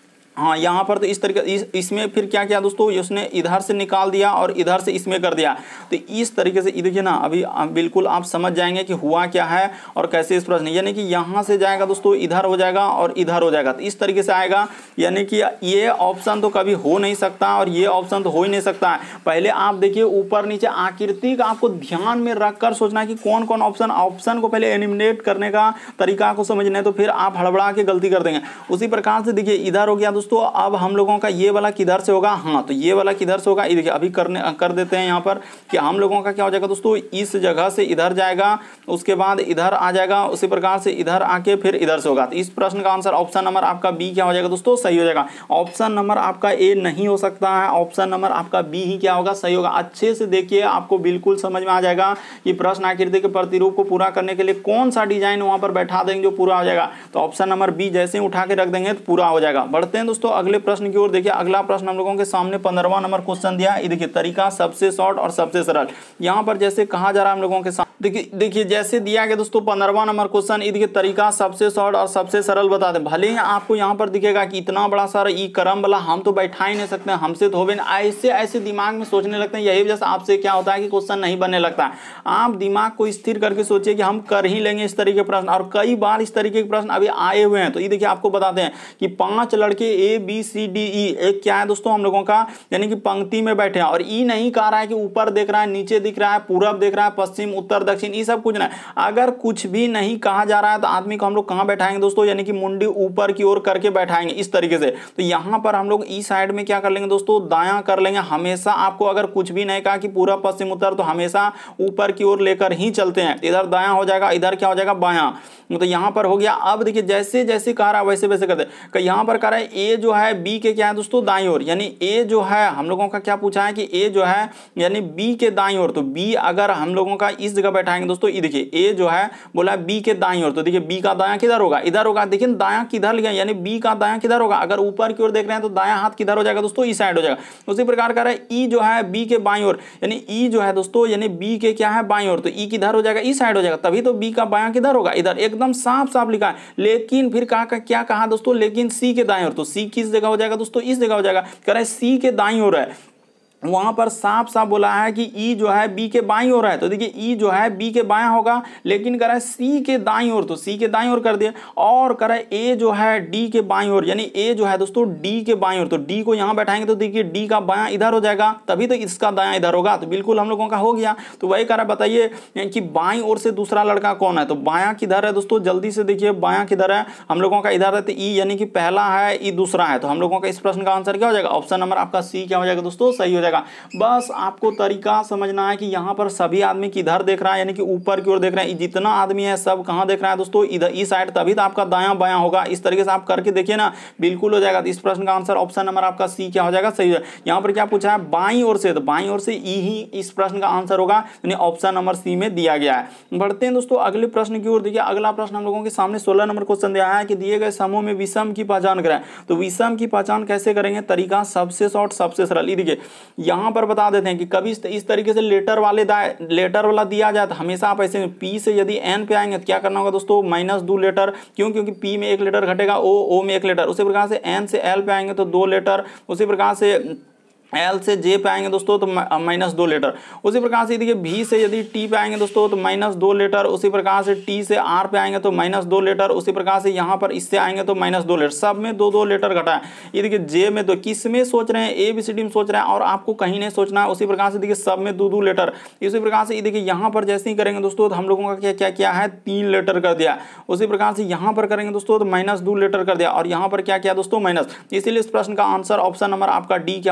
[SPEAKER 1] हाँ यहाँ पर तो इस तरीके इस इसमें फिर क्या किया दोस्तों, उसने इधर से निकाल दिया और इधर से इसमें कर दिया। तो इस तरीके से देखिए ना, अभी बिल्कुल आप समझ जाएंगे कि हुआ क्या है और कैसे इस प्रश्न, यानी कि यहाँ से जाएगा दोस्तों, इधर हो जाएगा और इधर हो जाएगा, तो इस तरीके से आएगा। यानी कि ये ऑप्शन तो कभी हो नहीं सकता और ये ऑप्शन तो हो ही नहीं सकता है। पहले आप देखिए ऊपर नीचे आकृति का आपको ध्यान में रख कर सोचना है कि कौन कौन ऑप्शन ऑप्शन को पहले एलिमिनेट करने का तरीका को समझना है, तो फिर आप हड़बड़ा के गलती कर देंगे। उसी प्रकार से देखिए इधर हो गया दोस्तों। अब हम लोगों का ये वाला किधर से होगा, हाँ तो ये वाला किधर से होगा, ये देखिए अभी करने कर देते हैं यहाँ पर कि हम लोगों का क्या हो जाएगा दोस्तों, इस जगह से इधर जाएगा, उसके बाद इधर आ जाएगा, उसी प्रकार से इधर आके फिर इधर से होगा। तो इस प्रश्न का आंसर ऑप्शन नंबर आपका बी क्या हो जाएगा दोस्तों, सही हो जाएगा। ऑप्शन नंबर आपका ए नहीं हो सकता है, ऑप्शन नंबर आपका बी ही क्या होगा, सही होगा। अच्छे से देखिए, आपको बिल्कुल समझ में आ जाएगा कि प्रश्न आकृति के प्रतिरूप को पूरा करने के लिए कौन सा डिजाइन वहां पर बैठा देंगे जो पूरा हो जाएगा। तो ऑप्शन नंबर बी जैसे ही उठा के रख देंगे तो पूरा हो जाएगा। बढ़ते हैं दोस्तों अगले प्रश्न की ओर। देखिए अगला प्रश्न हम लोगों के सामने पंद्रहवां नंबर क्वेश्चन दिया है। देखिए तरीका सबसे शॉर्ट और सबसे सरल, यहाँ पर जैसे कहा जा रहा है हम लोगों के सामने, देखिए देखिए जैसे दिया गया दोस्तों पंद्रहवां नंबर क्वेश्चन, देखिए तरीका सबसे शॉर्ट और सबसे सरल बता दें। भले ही आपको यहाँ पर दिखेगा कि इतना बड़ा सारा ई क्रम वाला हम तो बैठा ही नहीं सकते, हमसे तो हो भी नहीं, ऐसे ऐसे दिमाग में सोचने लगते हैं। यही वजह से आपसे क्या होता है कि क्वेश्चन नहीं बनने लगता है। आप दिमाग को स्थिर करके सोचिए कि हम कर ही लेंगे इस तरीके के प्रश्न, और कई बार इस तरीके के प्रश्न अभी आए हुए हैं। तो ये देखिए आपको बताते हैं कि पांच लड़के A B C D E, एक क्या है दोस्तों हम लोगों का, यानी कि पंक्ति में बैठे हैं, और ई नहीं कह रहा है कि ऊपर देख रहा है, नीचे दिख रहा है, पूरब देख रहा है, पश्चिम, उत्तर, दक्षिण, ये सब कुछ नहीं। अगर कुछ भी नहीं कहा जा रहा है तो आदमी को हम लोग कहां बैठाएंगे दोस्तों, यानी कि मुंडी ऊपर की ओर करके बैठाएंगे इस तरीके से। तो यहां पर हम लोग ई साइड में क्या कर लेंगे दोस्तों, दायां कर लेंगे। हमेशा आपको अगर कुछ भी नहीं कहा कि पूरब, पश्चिम, उत्तर, तो हमेशा ऊपर की ओर लेकर ही चलते हैं। इधर दायां हो जाएगा, इधर क्या हो जाएगा, बायां। तो यहां पर हो गया। अब देखिए जैसे जैसे कह रहा है वैसे वैसे करते हैं। यहां पर कह रहा है ए जो है बी के क्या है दोस्तों, दाईं ओर, यानी ए जो है हम लोगों का क्या पूछा है कि ए जो है यानी बी के दाईं ओर। तो बी अगर हम लोगों का इस जगह बैठाएंगे दोस्तों, ये देखिए ए जो है बोला बी के दाईं ओर, तो देखिए बी का दायां किधर होगा, इधर होगा। देखिए दायां किधर लिया, यानी बी का दायां किधर होगा, अगर ऊपर की ओर देख रहे हैं तो दायां हाथ किधर हो जाएगा दोस्तों, इस साइड हो जाएगा। उसी प्रकार कह रहा है ई जो है बी के बाईं ओर, यानी ई जो है दोस्तों यानी बी के क्या है बाईं ओर, तो ई किधर हो जाएगा, इस साइड हो जाएगा। तभी तो बी का बायां किधर होगा, इधर। एकदम साफ साफ लिखा है। लेकिन फिर कहा का क्या कहा दोस्तों, लेकिन सी के दाईं ओर, तो सी किस जगह हो जाएगा दोस्तों, इस जगह हो जाएगा। कह रहा है सी के दाईं ओर है, वहां पर साफ साफ बोला है कि ई जो है बी के बाईं ओर है। तो देखिए ई जो है बी के बायां होगा, लेकिन कह रहा है सी के दाईं ओर, तो सी के दाईं ओर कर दिया। और कह रहा है ए जो है डी के बाईं ओर, यानी ए जो है दोस्तों डी के बाईं ओर, तो डी को यहां बैठाएंगे तो देखिए डी का बायां इधर हो जाएगा, तभी तो इसका दायां इधर होगा। तो बिल्कुल हम लोगों का हो गया। तो वही कह रहा है बताइए कि बाईं ओर से दूसरा लड़का कौन है। तो बायां किधर है दोस्तों, जल्दी से देखिए बायां किधर है, हम लोगों का इधर है। तो ई यानी कि पहला है, ई दूसरा है। तो हम लोगों का इस प्रश्न का आंसर क्या हो जाएगा, ऑप्शन नंबर आपका सी क्या हो जाएगा दोस्तों, सही हो जाएगा। बस आपको तरीका समझना है कि यहां पर सभी आदमी किधर देख रहा है, यानी कि ऊपर की ओर देख रहे हैं। जितना आदमी है सब कहां देख रहा है दोस्तों, इधर इस साइड, तभी तो आपका दायां बायां होगा। इस तरीके से आप करके देखिए ना, बिल्कुल हो जाएगा। तो इस प्रश्न का आंसर ऑप्शन नंबर आपका सी क्या हो जाएगा, सही है। यहां पर क्या पूछा है, बाईं ओर से, तो बाईं ओर से ई ही इस प्रश्न का आंसर होगा, यानी ऑप्शन नंबर सी में दिया गया है। बढ़ते हैं दोस्तों अगले प्रश्न की ओर। देखिए अगला प्रश्न हम लोगों के सामने सोलह नंबर क्वेश्चन दिया है कि दिए गए समूह में विषम की पहचान करें। तो विषम की पहचान कैसे करेंगे, तरीका सबसे शॉर्ट सबसे सरल। देखिए यहां पर बता देते हैं कि कभी इस तरीके से लेटर वाले लेटर वाला दिया जाए तो हमेशा आप ऐसे पी से यदि एन पे आएंगे तो क्या करना होगा दोस्तों, माइनस दो लेटर। क्यों, क्योंकि पी में एक लेटर घटेगा, ओ ओ में एक लेटर। उसी प्रकार से एन से एल पे आएंगे तो दो लेटर। उसी प्रकार से एल से जे पे आएंगे दोस्तों तो माइनस दो लीटर। उसी प्रकार से देखिए भी से यदि टी पे आएंगे दोस्तों तो माइनस दो लीटर। उसी प्रकार से टी से आर पे आएंगे तो माइनस दो लीटर। उसी प्रकार से यहाँ पर इससे आएंगे तो माइनस दो लीटर। सब में दो दो लीटर घटा है। ये देखिए जे में तो किस में सोच रहे हैं, ए बी सी डी में सोच रहे हैं, और आपको कहीं नहीं सोचना है। उसी प्रकार से देखिए सब में दो दो लीटर। इसी प्रकार से ये देखिए यहाँ पर जैसे ही करेंगे दोस्तों तो हम लोगों का क्या क्या क्या है, तीन लीटर कर दिया। उसी प्रकार से यहाँ पर करेंगे दोस्तों तो माइनस दो लीटर कर दिया, और यहाँ पर क्या किया दोस्तों, माइनस। इसीलिए इस प्रश्न का आंसर ऑप्शन नंबर आपका डी क्या हो जाएगा दोस्तों,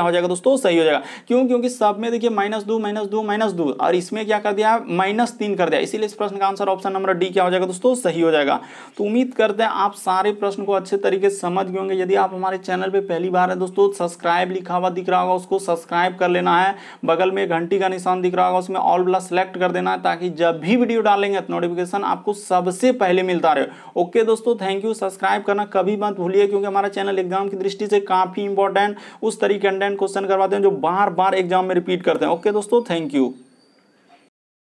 [SPEAKER 1] दोस्तों सही हो जाएगा। क्यों? क्योंकि सब में देखिए माइनस दो माइनस दो माइनस दो और इसमें क्या कर दिया माइनस तीन कर दिया, इसीलिए इस प्रश्न का आंसर ऑप्शन नंबर डी क्या हो जाएगा दोस्तों सही हो जाएगा। तो उम्मीद करते हैं आप सारे प्रश्न को अच्छे तरीके से समझ गए होंगे। यदि आप हमारे चैनल पे पहली बार है दोस्तों, सब्सक्राइब लिखा हुआ दिख रहा होगा उसको सब्सक्राइब कर लेना है, बगल में घंटी का निशान दिख रहा होगा उसमें ऑल वाला सेलेक्ट कर देना है ताकि जब भी वीडियो डालेंगे तो नोटिफिकेशन आपको सबसे पहले मिलता रहे। ओके दोस्तों, थैंक यू। सब्सक्राइब करना कभी मत भूलिए क्योंकि हमारा चैनल एग्जाम की दृष्टि से काफी इंपॉर्टेंट उस तरीके कंटेंट क्वेश्चन करवाते हैं जो बार बार एग्जाम में रिपीट करते हैं। ओके दोस्तों, थैंक यू।